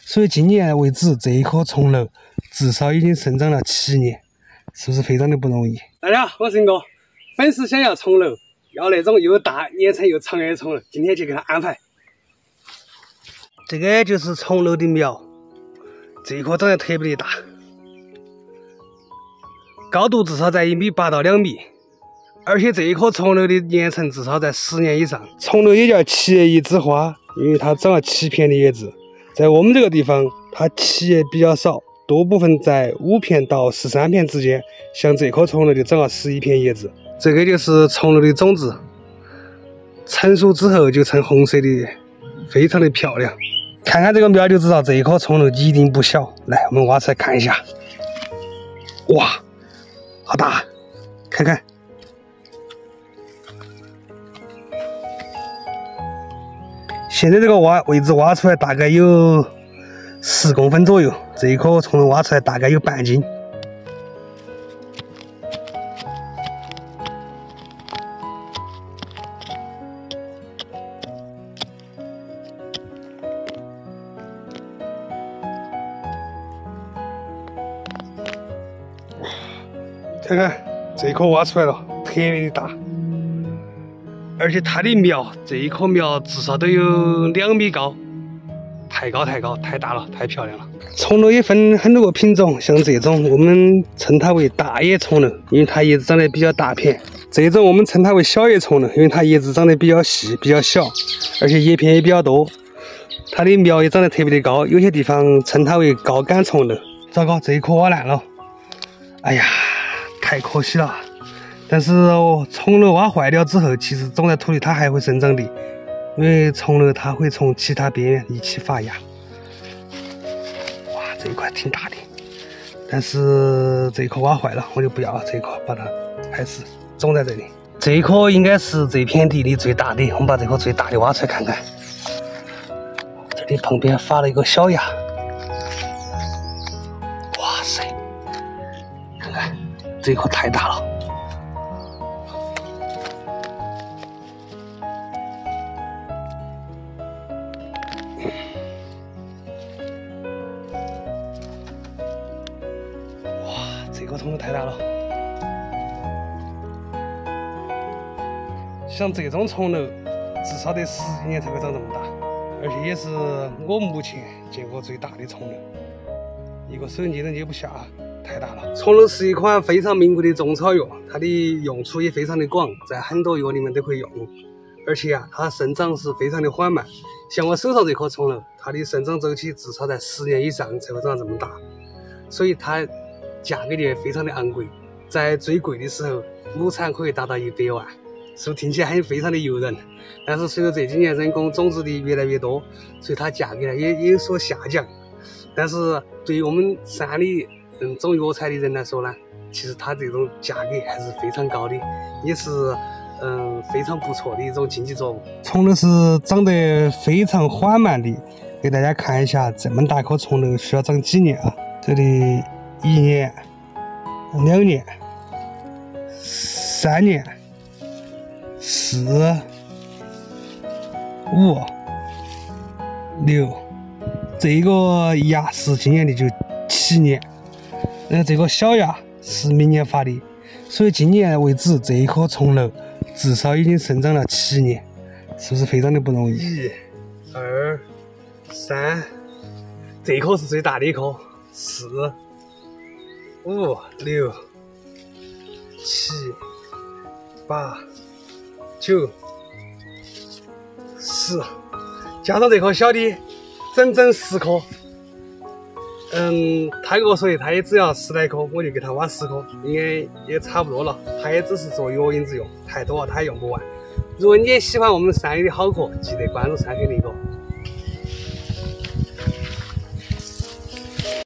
所以今年为止，这一棵葱楼至少已经生长了7年，是不是非常的不容易？大家好，我是陈哥。粉丝想要葱楼，要那种又大、年成又长的葱楼，今天就给他安排。这个就是葱楼的苗，这一棵长得特别的大，高度至少在1.8米到2米。 而且这一棵葱楼的年成至少在10年以上。葱楼也叫7叶一枝花，因为它长了7片的叶子。在我们这个地方，它7叶比较少，多部分在5片到13片之间。像这棵葱楼就长了11片叶子。这个就是葱楼的种子，成熟之后就呈红色的，非常的漂亮。看看这个苗就知道这一棵葱楼一定不小。来，我们挖出来看一下。哇，好大！看看。 现在这个位置挖出来大概有10公分左右，这一颗葱楼挖出来大概有半斤。看看这一颗挖出来了，特别的大。 而且它的苗，这一棵苗至少都有2米高，太高，太大了，太漂亮了。葱楼也分很多个品种，像这种我们称它为大叶葱楼，因为它叶子长得比较大片；这种我们称它为小叶葱楼，因为它叶子长得比较细、比较小，而且叶片也比较多。它的苗也长得特别的高，有些地方称它为高杆葱楼。糟糕，这一棵挖烂了，哎呀，太可惜了。 但是葱楼挖坏掉之后，其实种在土里它还会生长的，因为葱楼它会从其他边缘一起发芽。哇，这一块挺大的，但是这一棵挖坏了，我就不要了。这一棵把它还是种在这里。这一棵应该是这片地里最大的，我们把这棵最大的挖出来看看。这里旁边发了一个小芽。哇塞，看看这一棵太大了。 这个葱楼太大了，像这种葱楼至少得10几年才会长这么大，而且也是我目前见过最大的葱楼，一个手机都捏不下，太大了。葱楼是一款非常名贵的中草药，它的用处也非常的广，在很多药里面都可以用，而且啊，它生长是非常的缓慢。像我手上这棵葱楼，它的生长周期至少在10年以上才会长这么大，所以它 价格也非常的昂贵，在最贵的时候，亩产可以达到100万，是不是听起来非常的诱人？但是随着这几年人工种植的越来越多，所以它价格呢也有所下降。但是对于我们山里种药材的人来说呢，其实它这种价格还是非常高的，也是非常不错的一种经济作物。葱楼是长得非常缓慢的，给大家看一下，这么大棵葱楼需要长几年啊？这里。 1年、2年、3年、4、5、6，这一个芽是今年的就7年，这个小芽是明年发的，所以今年为止这一棵葱楼至少已经生长了7年，是不是非常的不容易？1、2、3，这一棵是最大的一棵，4、5、6、7、8、9、10，加上这棵小的，整整10棵。他跟我说的，他也只要10来棵，我就给他挖10棵，应该也差不多了。他也只是做药引子用，太多了他也用不完。如果你也喜欢我们山里的好课，记得关注山黑林哥。